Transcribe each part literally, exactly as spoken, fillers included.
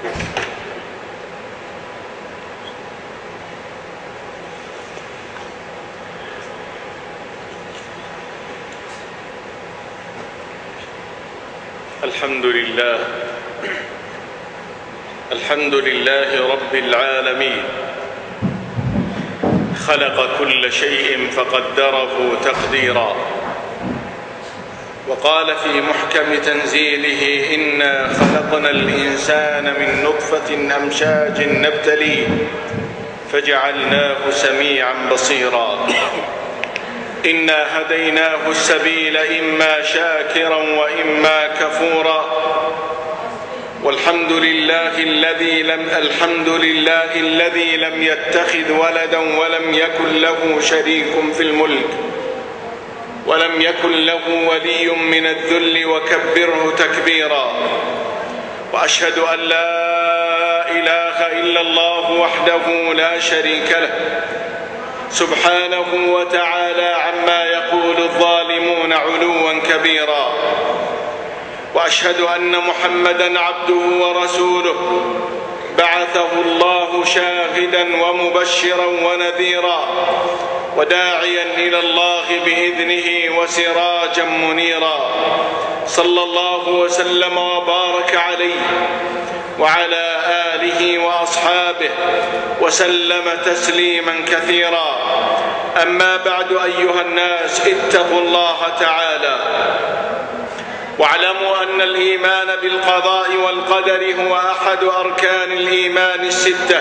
الحمد لله الحمد لله رب العالمين، خلق كل شيء فقدره تقديرا، وقال في محكم تنزيله: إنا خلقنا الإنسان من نطفة أمشاج نبتليه فجعلناه سميعا بصيرا. إنا هديناه السبيل إما شاكرا وإما كفورا. والحمد لله الذي لم الحمد لله الذي لم يتخذ ولدا ولم يكن له شريك في الملك ولم يكن له ولي من الذل وكبره تكبيرا. وأشهد أن لا إله إلا الله وحده لا شريك له سبحانه وتعالى عما يقول الظالمون علوا كبيرا. وأشهد أن محمدًا عبده ورسوله بعثه الله شاهدًا ومبشرًا ونذيرا وداعيًا إلى الله بإذنه وسراجًا منيرا. صلى الله وسلم وبارك عليه وعلى آله وأصحابه وسلم تسليما كثيرا. أما بعد، أيها الناس، اتقوا الله تعالى واعلموا أن الإيمان بالقضاء والقدر هو أحد أركان الإيمان الستة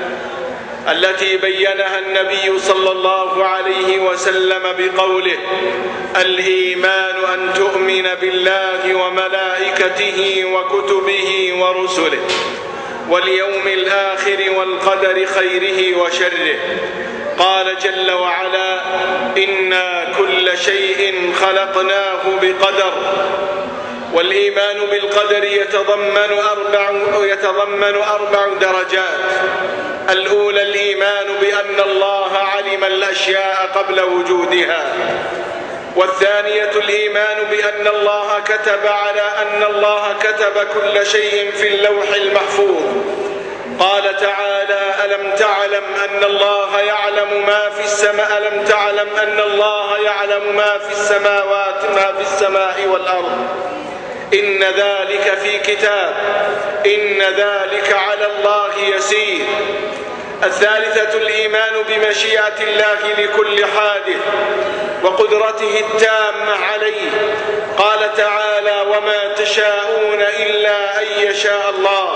التي بينها النبي صلى الله عليه وسلم بقوله: الإيمان أن تؤمن بالله وملائكته وكتبه ورسله واليوم الآخر والقدر خيره وشره. قال جل وعلا: إنا كل شيء خلقناه بقدر. والإيمان بالقدر يتضمن أربع, يتضمن أربع درجات. الأولى الإيمان بأن الله علم الأشياء قبل وجودها. والثانية الإيمان بأن الله كتب على أن الله كتب كل شيء في اللوح المحفوظ. قال تعالى: ألم تعلم أن الله يعلم ما في السماء ألم تعلم أن الله يعلم ما في السماوات ما في السماء والأرض إن ذلك في كتاب إن ذلك على الله يسير. الثالثة الإيمان بمشيئة الله لكل حادث وقدرته التامة عليه. قال تعالى: وما تشاءون إلا أن يشاء الله.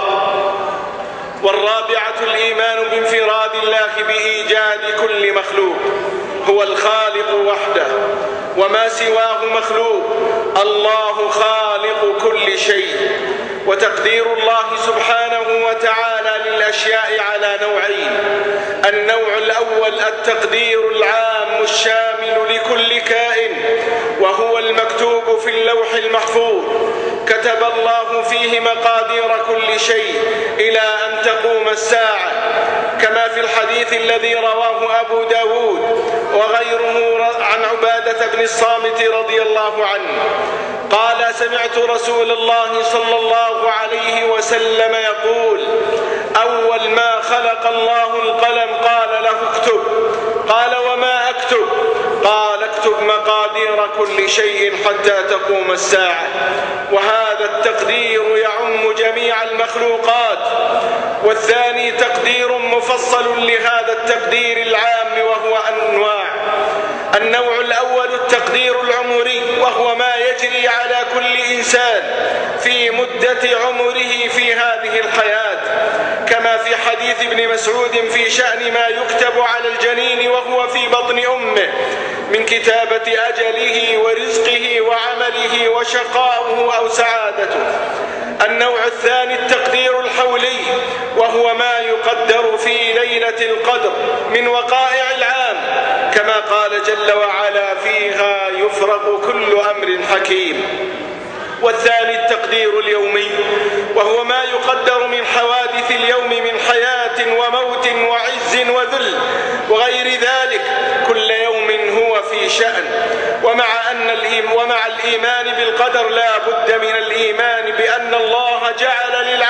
والرابعة الإيمان بانفراد الله بإيجاد كل مخلوق، هو الخالق وحده وما سواه مخلوق. الله خالق كل شيء. وتقدير الله سبحانه وتعالى للأشياء على نوعين: النوع الأول التقدير العام الشامل لكل كائن، وهو المكتوب في اللوح المحفوظ، كتب الله فيه مقادير كل شيء إلى أن تقوم الساعة، كما في الحديث الذي رواه أبو داود وغيره عن عبادة بن الصامت رضي الله عنه قال: سمعت رسول الله صلى الله عليه وسلم يقول: أول ما خلق الله القلم قال له اكتب. قال: وما أكتب؟ قال: اكتب مقادير كل شيء حتى تقوم الساعة. وهذا التقدير يعم جميع المخلوقات. والثاني تقدير مفصل لهذا التقدير العام، وهو أنواع. النوع الأول التقدير العمري، وهو ما يجري على كل إنسان في مدة عمره في هذه الحياة، كما في حديث ابن مسعود في شأن ما يكتب على الجنين وهو في بطن أمه من كتابة أجله ورزقه وعمله وشقاؤه أو سعادته. النوع الثاني التقدير الحولي، وهو ما يقدر في ليلة القدر من وقائع العام، كما قال جل وعلا: فيها يفرق كل أمر حكيم. والثاني التقدير اليومي، وهو ما يقدر من حوادث اليوم من حياة وموت وعز وذل وغير ذلك، كل يوم هو في شأن. ومع أن ومع الإيمان بالقدر لا بد من الإيمان بأن الله جعل للعبد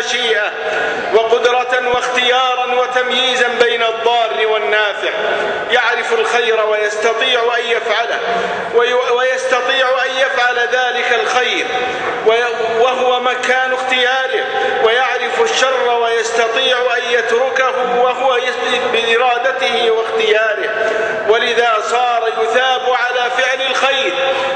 مشيئة وقدرة واختيارا وتمييزا بين الضار والنافع، يعرف الخير ويستطيع أن يفعله ويستطيع أن يفعل ذلك الخير وهو مكان اختياره، ويعرف الشر ويستطيع أن يتركه وهو بإرادته واختياره، ولذا صار يثاب على فعل الخير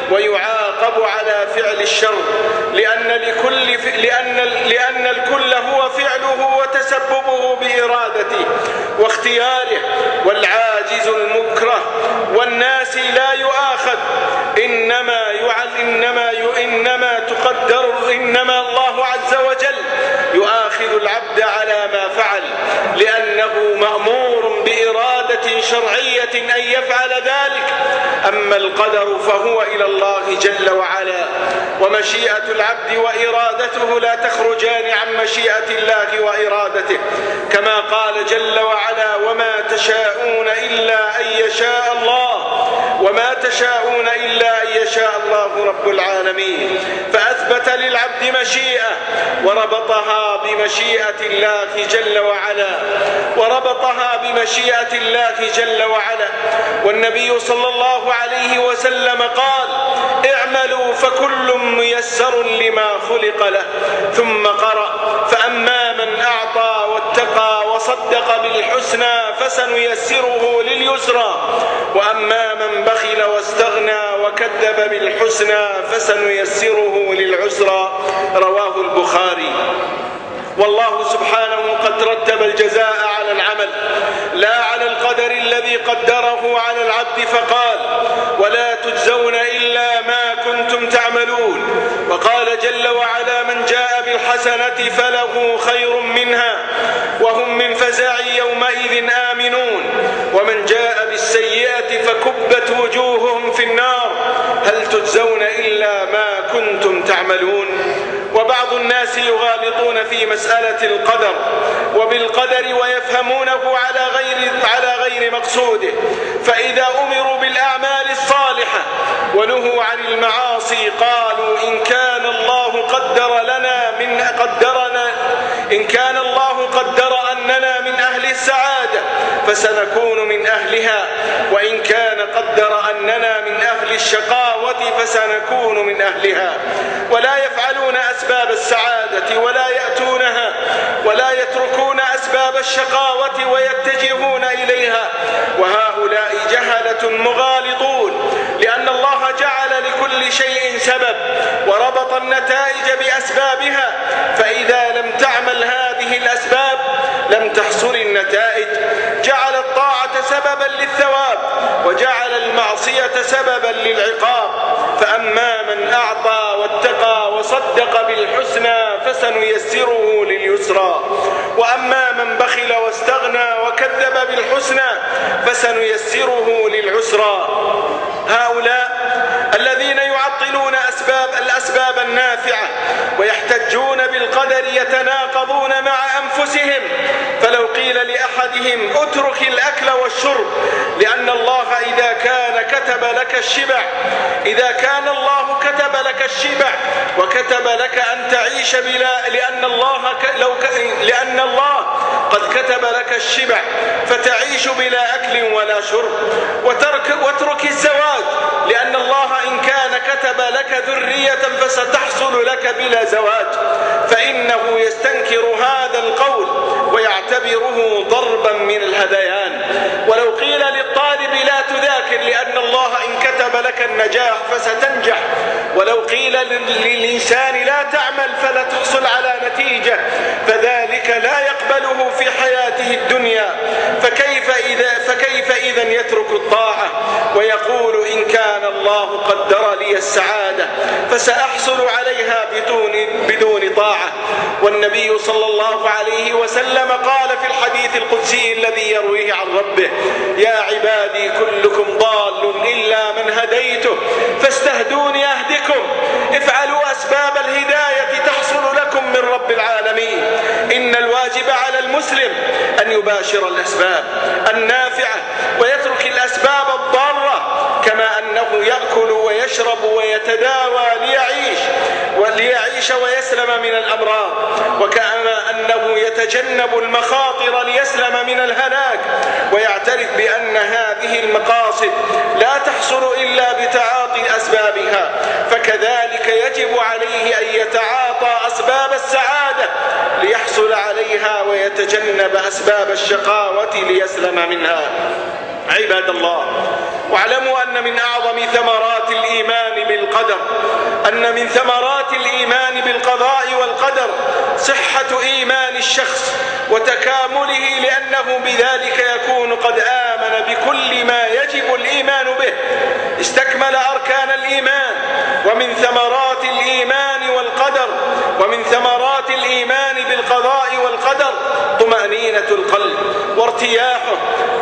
ويعاقب على فعل الشر، لأن لكل ف... لأن لأن الكل هو فعله وتسببه بإرادته واختياره، والعاجز المكره والناس لا يؤاخذ، إنما يعل إنما ي... إنما تقدر إنما الله عز وجل يؤاخذ العبد على ما فعل، لأنه مأمور بإرادة شرعية أن يفعل ذلك. أما القدر فهو إلى الله جل وعلا، ومشيئة العبد وإرادته لا تخرجان عن مشيئة الله وإرادته، كما قال جل وعلا: وما تشاءون إلا أن يشاء الله وما تشاءون إلا أن يشاء الله رب العالمين. فأثبت للعبد مشيئة وربطها بمشيئة الله جل وعلا وربطها بمشيئة الله جل وعلا. والنبي صلى الله عليه وسلم قال: اعملوا فكل ميسر لما خلق له، ثم قرأ: فأما من أعطى واتقى وصدق بالحسنى فسنيسره لليسرى، وأما من بخل واستغنى وكذب بالحسنى فسنيسره للعسرى. رواه البخاري. والله سبحانه قد رتب الجزاء على العمل لا على القدر الذي قدره على العبد، فقال: ولا تجزون إلا ما كنتم تعملون. وقال جل وعلا: من جاء بالحسنة فله خير منها وهم من فزع يومئذ آمنون، ومن جاء بالسيئة فكبت وجوههم في النار هل تجزون إلا ما كنتم تعملون. وبعض الناس يغالطون في مسألة القدر وبالقدر ويفهمونه على غير على غير مقصوده، فإذا أمروا بالأعمال الصالحة ونهوا عن المعاصي قالوا: إن كان الله قدر لنا من قدرنا إن كان الله قدر أننا من أهل السعادة فسنكون من أهلها، وإن كان قدر أننا من أهل الشقاوة فسنكون من أهلها. ولا يفعلون أسباب السعادة ولا يأتونها، ولا يتركون أسباب الشقاوة ويتجهون إليها، وهؤلاء جهلة مغالطون، لأن الله جعل لكل شيء سبب وربط النتائج بأسبابها، فإذا لم تعمل هذه الأسباب لم تحصل النتائج. جعل الطاعة سببا للثواب وجعل المعصية سببا للعقاب. فأما من أعطى واتقى وصدق بالحسنى فسنيسره لليسرى، وأما من بخل واستغنى وكذب بالحسنى فسنيسره للعسرى. هؤلاء الذين يعطلون أسباب الأسباب النافعة ويحتجون بالقدر يتناقضون مع أنفسهم. فلو قيل لأحدهم اترك الأكل والشرب لأن الله إذا كان كتب لك الشبع إذا كان الله كتب لك الشبع وكتب لك أن تعيش بلا لأن الله ك... لو ك... لأن الله قد كتب لك الشبع فتعيش بلا أكل ولا شرب، وترك واترك الزواج لأن الله إن كان كتب لك ذرية فستحصل لك بلا زواج، فإنه يستنكر هذا القول ويعتبره ضربا من الهذيان. ولو قيل للطالب لا تذاكر لأن الله إن كتب لك النجاح فستنجح، ولو قيل للإنسان لا تعمل فلا تحصل على نتيجة، فذلك لا يقبله في حياته الدنيا، فكيف إذا فكيف إذا يترك الطاعة ويقول إن كان الله قدر لي السعادة فسأحصل عليها بدون بدون طاعة. والنبي صلى الله عليه وسلم قال في الحديث القدسي الذي يرويه عن ربه: يا عبادي كلكم ضال إلا من هديته فاستهدوني أهدكم. افعلوا أسباب الهداية تحصل لكم من رب العالمين. إن الواجب على المسلم أن يباشر الأسباب النافعة ويترك الأسباب الضارة، كما أنه يأكل ويشرب ويتداوى ليعيش، ليعيش ويسلم من الأمراض، وكما أنه يتجنب المخاطر ليسلم من الهلاك، ويعترف بأن هذه المقاصد لا تحصل إلا بتعاطي أسبابها، فكذلك يجب عليه أن يتعاطى أسباب السعادة ليحصل عليها ويتجنب أسباب الشقاوة ليسلم منها. عباد الله، واعلموا أن من أعظم ثمرات الإيمان بالقدر أن من ثمرات الإيمان بالقضاء والقدر صحة إيمان الشخص وتكامله، لأنه بذلك يكون قد آمن بكل ما يجب الإيمان به، استكمل أركان الإيمان. ومن ثمرات الإيمان والقدر ومن ثمرات الإيمان بالقضاء والقدر طمأنينة القلب وارتياحه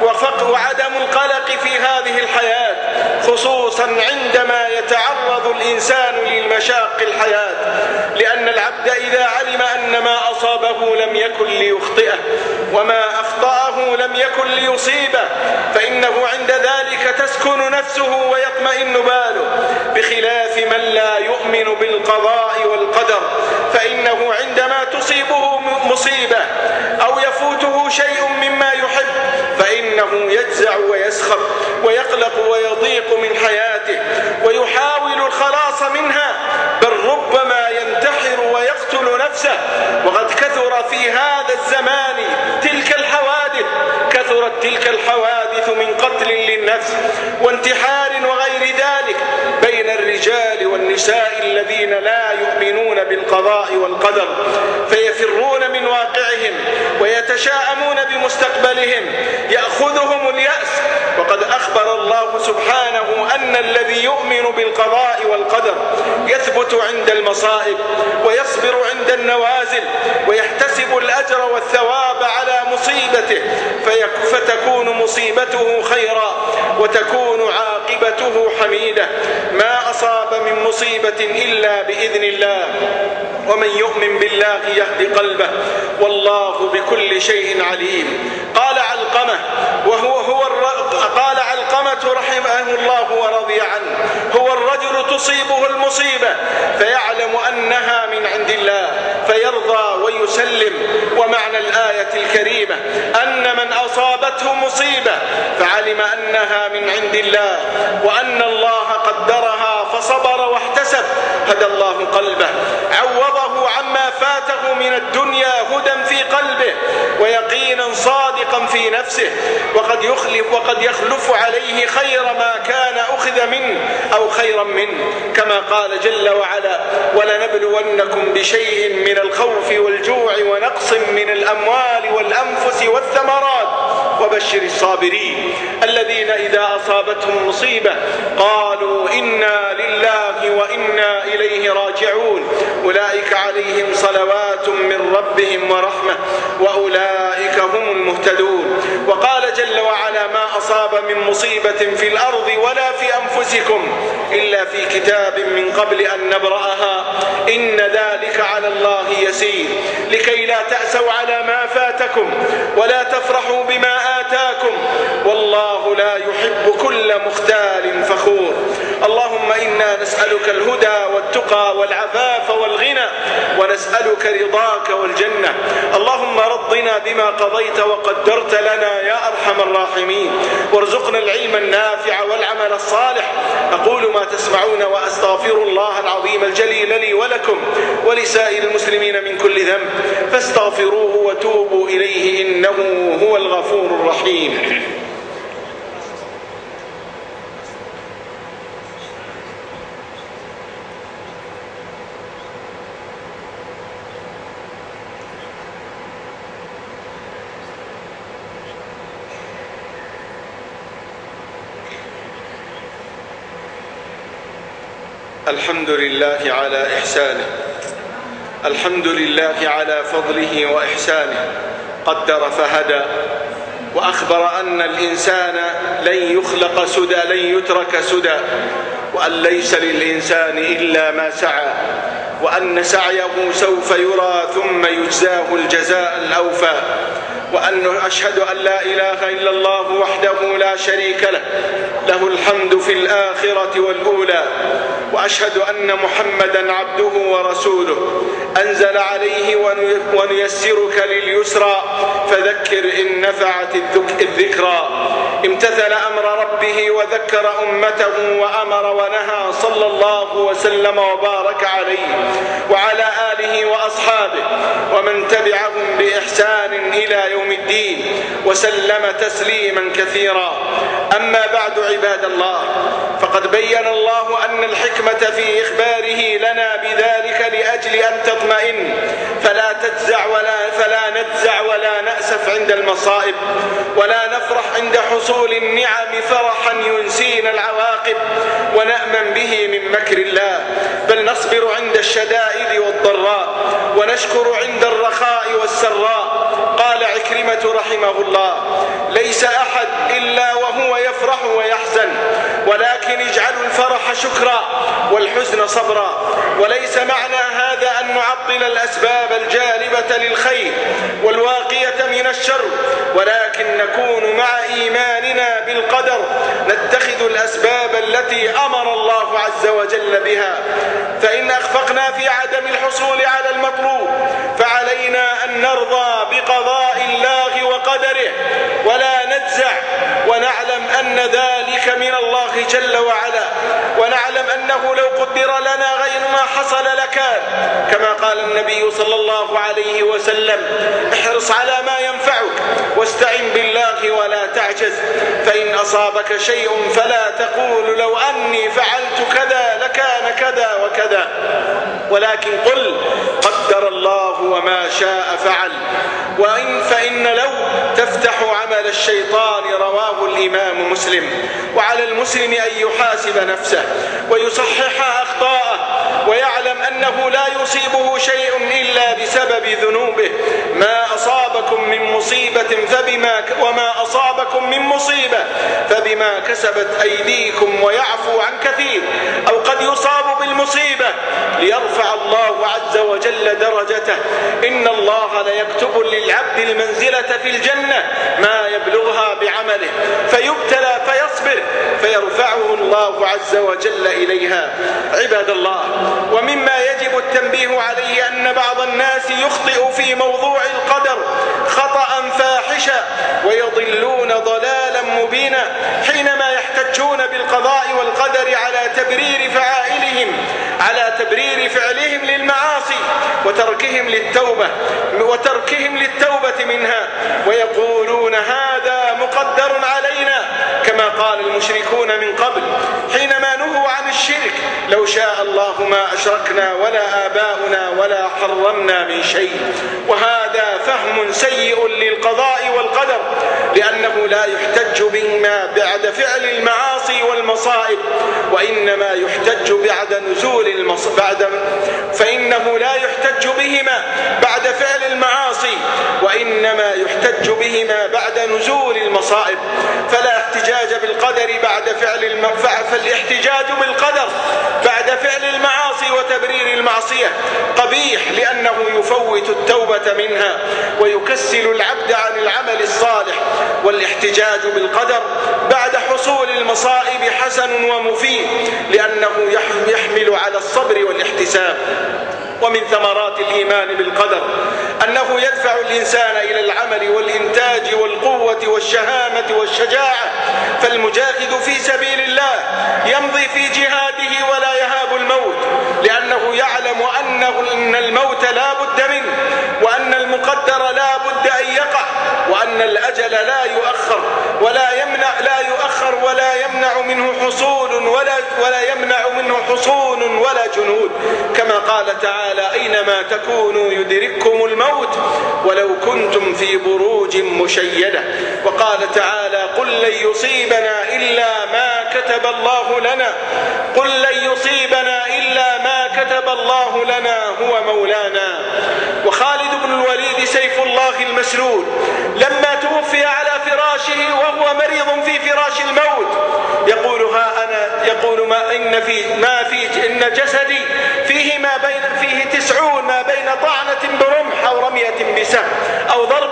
وعدم القلق في هذه الحياة، خصوصا عندما يتعرض الإنسان للمشاق الحياة، لأن العبد إذا علم أن ما أصابه لم يكن ليخطئه وما أخطأه لم يكن ليصيبه فإنه عند ذلك تسكن نفسه ويطمئن باله، بخلاف من لا يؤمن بالقضاء والقدر، فإنه عندما تصيبه مصيبة أو يفوته شيء مما يحب فإنه يجزع ويسخط ويقلق ويضيق من حياته ويحاول الخلاص منها، بل ربما ينتحر ويقتل نفسه. وقد كثر في هذا الزمان تلك الحوادث كثرت تلك الحوادث من قتل للنفس وانتحار وغير ذلك بين الرجال والنساء الذين لا يؤمنون بالقضاء والقدر، فيفرون من واقعهم ويتشاءمون بمستقبلهم، يأخذهم اليأس. وقد أخبر الله سبحانه أن الذي يؤمن بالقضاء والقدر يثبت عند المصائب ويصبر عند النوازل ويحتسب الأجر والثواب على مصيبته، فتكون مصيبته خيرا وتكون عاقبته حميدة. ما أصاب من مصيبة إلا بإذن الله، ومن يؤمن بالله يهدي قلبه والله بكل شيء عليم. قال علقمة وهو هو قال علقمة رحمه الله ورضي عنه: هو الرجل تصيبه المصيبة فيعلم أنها من عند الله فيرضى ويسلم. ومعنى الآية الكريمة أن من أصابته مصيبة فعلم أنها من عند الله وأن الله قدرها فصبر واحتسب هدى الله قلبه، عوضه عما فاته من الدنيا هدى في قلبه ويقينا صادقا في نفسه، وقد يخلف وقد يخلف عليه خير ما كان أخذ منه أو خيرا منه، كما قال جل وعلا: ولنبلونكم بشيء من الخوف والجوع ونقص من الأموال والأنفس والثمرات وبشر الصابرين الذين إذا أصابتهم مصيبة قالوا إنا لله وإنا إليه راجعون أولئك عليهم صلوات من ربهم ورحمة وأولئك هم المهتدون. وقال جل وعلا: ما أصاب من مصيبة في الأرض ولا في أنفسكم إلا في كتاب من قبل أن نبرأها إن ذلك على الله يسير، لكي لا تأسوا على ما فاتكم ولا تفرحوا بما آتاكم والله لا يحب كل مختال فخور. اللهم إنا نسألك الهدى والتقى والعفاف والغنى ونسألك رضاك والجنة. اللهم رضنا بما قضيت وقدرت لنا يا أرحم الراحمين، وارزقنا العلم النافع والعمل الصالح. أقول ما تسمعون وأستغفر الله العظيم الجليل لي ولكم ولسائر المسلمين من كل ذنب فاستغفروه وتوبوا إليه إنه هو الغفور الرحيم. الحمد لله على إحسانه، الحمد لله على فضله وإحسانه، قدر فهدى، وأخبر أن الإنسان لن يخلق سدى، لن يترك سدى، وأن ليس للإنسان إلا ما سعى، وأن سعيه سوف يرى ثم يجزاه الجزاء الأوفى. وأن أشهد أن لا إله إلا الله وحده لا شريك له له الحمد في الآخرة والأولى، وأشهد أن محمدا عبده ورسوله أنزل عليه ونيسرك لليسرى فذكر إن نفعت الذكرى. امتثل أمر ربه وذكر أمته وأمر ونهى صلى الله وسلم وبارك عليه وعلى آله وأصحابه ومن تبعهم بإحسان إلى يوم الدين وسلم تسليما كثيرا. أما بعد عباد الله، فقد بين الله أن الحكمة في إخباره لنا بذلك لأجل أن تطمئن فلا تجزع ولا فلا نجزع ولا نأسف عند المصائب، ولا نفرح عند حصول النعم فرحا ينسينا العواقب ونأمن به من مكر الله، بل نصبر عند الشدائد والضراء ونشكر عند الرخاء والسراء. قال عكرمة رحمه الله: ليس أحد إلا وهو يفرح ويحزن، ولكن اجعلوا الفرح شكرا والحزن صبرا. وليس معنى هذا أن نعطل الأسباب الجالبة للخير والواقية من الشر، ولكن نكون مع إيماننا بالقدر نتخذ الأسباب التي أمر الله عز وجل بها. فإن أخفقنا في عدم الحصول على المطلوب فعلينا أن نرضى بقضاء الله وقدره ولا نجزع، ونعلم أن ذلك من الله جل وعلا، ونعلم أنه لو قدر لنا غير ما حصل لكان، كما قال النبي صلى الله عليه وسلم: احرص على ما ينفعك واستعن بالله ولا تعجز، فإن أصابك شيء فلا تقول لو أني فعلت كذا لكان كذا وكذا، ولكن قل قدر الله وما شاء فعل. وإن فإن لو تفتح عمل الشيطان، رواه الإمام مسلم. وعلى المسلم أن يحاسب نفسه ويصحح أخطاءه ويعلم أنه لا يصيبه شيء إلا بسبب ذنوبه. ما أصابكم من مصيبة فبما وما أصابكم من مصيبة فبما كسبت أيديكم ويعفو عن كثير، أو قد يصاب بالمصيبة ليرفع الله عز وجل درجته. إن الله ليكتب للعبد المنزلة في الجنة ما يبلغها بعمله فيبتلى فيصبر فيرفعه الله عز وجل إليها. عباد الله، ومما يجب التنبيه عليه أن بعض الناس يخطئ في موضوع القدر خطأ فاحشا ويضلون ضلالا مبينا حينما يحتجون بالقضاء والقدر على تبرير فعائلهم على تبرير فعلهم للمعاصي وتركهم للتوبة وتركهم للتوبة منها، ويقولون هذا مقدر علينا كما قال المشركون من قبل حينما نهوا عن الشرك: لو شاء الله ما أشركنا ولا آباؤنا ولا حرمنا من شيء. وهذا فهم سيء للقضاء والقدر، لأنه لا يحتج بهما بعد فعل المعاصي والمصائب، وإنما يحتج بعد نزول المص... بعد فإنه لا يحتج بهما بعد فعل المعاصي، وإنما يحتج بهما بعد نزول المصائب. فلا احتجاج بالقدر بعد فعل الم... فالاحتجاج بالقدر بعد فعل المعاصي وتبرير المعصية قبيح، لأنه يفوت التوبة منها ويكسل العبد عن العمل الصالح. والاحتجاج بالقدر بعد حصول المصائب حسن ومفيد، لأنه يحمل على الصبر والاحتساب. ومن ثمرات الإيمان بالقدر أنه يدفع الإنسان إلى العمل والإنتاج والقوة والشهامة والشجاعة. فالمجاهد في سبيل الله يمضي في جهاده ولا يهاب الموت، لأنه يعلم أنه إن الموت لا بد منه، وأن المقدر لا بد أن يقع، وأن الأجل لا يؤخر ولا يمنع لا يؤخر ولا يمنع منه حصول ولا ولا يمنع منه حصون ولا جنود، كما قال تعالى: أينما تكونوا يدرككم الموت ولو كنتم في بروج مشيدة. وقال تعالى: قل لن يصيبنا إلا ما كتب الله لنا قل لن يصيبنا إلا ما كتب الله لنا هو مولانا. وخالد بن الوليد سيف الله المسلول لما توفي على فراشه وهو مريض في فراش الموت يقول: ها أنا يقول ما إن في ما في إن جسدي فيه ما بين فيه تسعون ما بين طعنة برمح أو رمية بسهم أو ضربة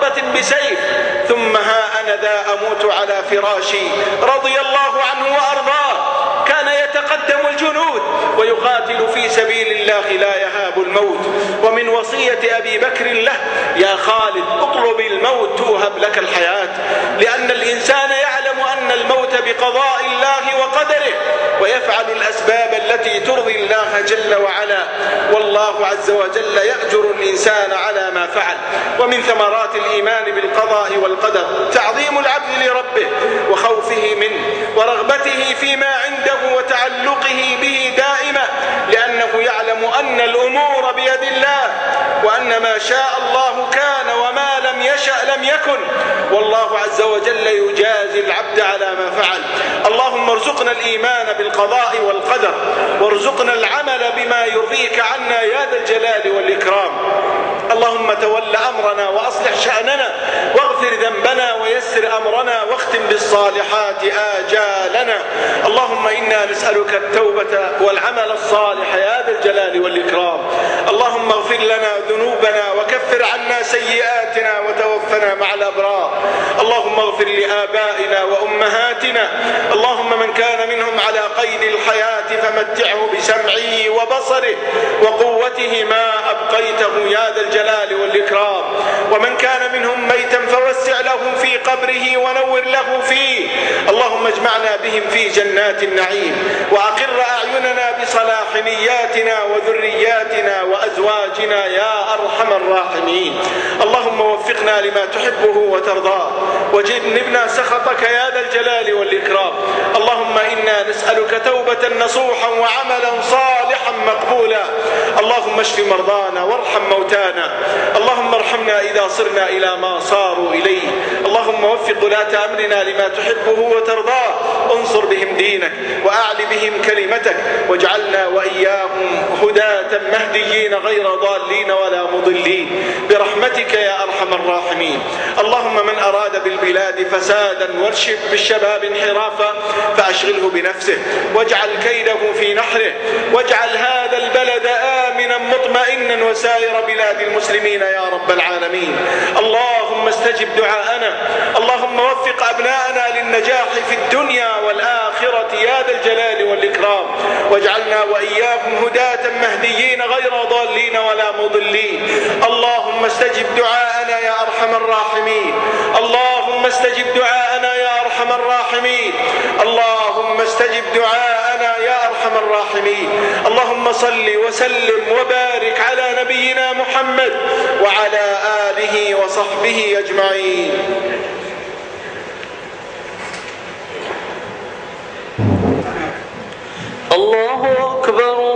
ضربة بسيف ثم ها أنا ذا أموت على فراشي. رضي الله عنه وأرضاه، كان يتقدم الجنود ويقاتل في سبيل الله لا يهاب الموت. ومن وصية أبي بكر له: يا خالد اطلب الموت توهب لك الحياة، لأن الإنسان يعلم أن الموت بقضاء الله وقدره، ويفعل الأسباب التي ترضي الله جل وعلا، والله عز وجل يأجر الإنسان على ما فعل. ومن ثمرات الإيمان بالقضاء والقدر تعظيم العبد لربه وخوفه منه ورغبته فيما عنده وتعلقه به دائما، لأنه يعلم أن الأمور بيد الله، وأن ما شاء الله كان وما لم يشأ لم يكن، والله عز وجل يجازي العبد على ما فعل. اللهم ارزقنا الإيمان بالقضاء والقدر، وارزقنا العمل بما يرضيك عنا يا ذا الجلال والإكرام. اللهم تول أمرنا وأصلح شأننا واغفر ذنبنا ويسر أمرنا واختم بالصالحات آجالنا. اللهم إنا نسألك التوبة والعمل الصالح يا ذا الجلال والإكرام. اللهم اغفر لنا ذنوبنا وكفر عنا سيئاتنا وتوفنا مع الأبرار. اللهم اغفر لآبائنا وأمهاتنا. اللهم من كان منهم على قيد الحياة فمتعه بسمعه وبصره وقوته ما أبقيته يا ذا الجلال والإكرام. ومن كان منهم ميتا فوسع له في قبره ونور له فيه. اللهم اجمعنا بهم في جنات النعيم، وأقر أعيننا بصلاح نياتنا وذرياتنا وأزواجنا يا أرحم الراحمين. اللهم وفقنا لما تحبه وترضاه، وجنبنا سخطك يا ذا الجلال والإكرام. اللهم إنا نسألك توبة نصوحا وعملا صالحا مقبولا. اللهم اشف مرضانا وارحم موتانا. اللهم ارحمنا إذا صرنا إلى ما صاروا إليه. اللهم وفق ولاة أمرنا لما تحبه وترضاه. انصر بهم دينك وأعل بهم كلمتك، واجعلنا وإياهم هداة مهديين غير ضالين ولا مضلين برحمتك يا أرحم الراحمين. اللهم من أراد بالبلاد فسادا وارشد بالشباب انحرافا فأشغله بنفسه، واجعل كيده في نحره، واجعل هذا البلد آمنا مطمئنا وسائر بلاد المسلمين يا رب العالمين. اللهم استجب دعاءنا. اللهم وفق أبناءنا للنجاح في الدنيا والآخرة يا ذا الجلال والإكرام، واجعلنا وإياهم هداة مهديين غير ضالين ولا مضلين. اللهم استجب دعاءنا يا أرحم الراحمين. اللهم استجب دعاءنا يا أرحم الراحمين. اللهم استجب دعاءنا يا أرحم الراحمين. اللهم صل وسلم وبارك على نبينا محمد وعلى آله وصحبه أجمعين. الله أكبر.